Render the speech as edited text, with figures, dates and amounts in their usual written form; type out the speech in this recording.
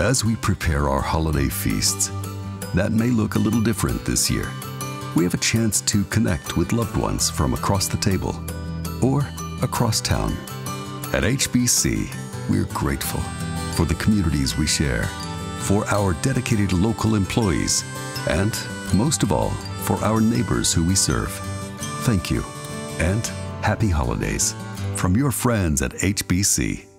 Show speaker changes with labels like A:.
A: As we prepare our holiday feasts, that may look a little different this year. We have a chance to connect with loved ones from across the table or across town. At HBC, we're grateful for the communities we share, for our dedicated local employees, and most of all, for our neighbors who we serve. Thank you, and happy holidays from your friends at HBC.